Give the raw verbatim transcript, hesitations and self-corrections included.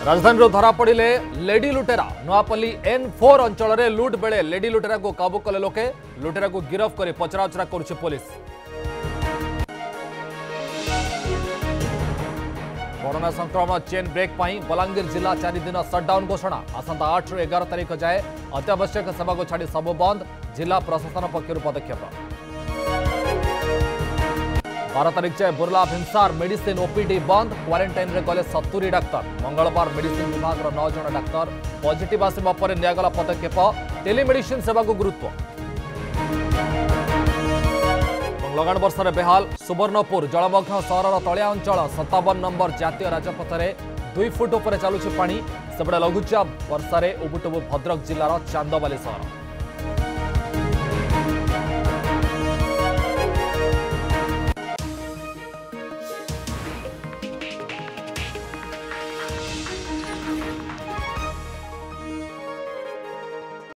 राजधानी धरा पड़े लेडी लुटेरा नुआपल्ली एन फोर अंचल में लुट बेले लेडी लुटेरा को काबू कले लोके लुटेरा को गिरफ्त कर पचराउचरा करुछि पुलिस। कोरोना संक्रमण चेन ब्रेक पाई बलांगीर जिला चार दिन सटडाउन घोषणा आसंता आठ रु एगार तारीख जाए अत्यावश्यक सेवा को छाड़ी सब बंद जिला प्रशासन पक्षर पदक्षेप। बारह तारीख जाए बुर्ला भिमसार मेडिसिन ओपीडी बंद क्वारंटाइन रे गले सत्तरी डाक्तर मंगलवार मेडिसिन विभाग नौ जन डाक्तर पॉजिटिव आसवा पर नियागला पदक्षेप टेलीमेडिसिन सेवा को गुरुत्व। लगाण वर्षा बेहाल सुवर्णपुर जलमग्न सहर तलिया अंचल सत्तावन नंबर जातीय राजपथ में दुई फुट उपर चलुछि पानी सेपटे लघुचाप वर्षा उबुटुबु भद्रक जिलार चांदबाली सहर।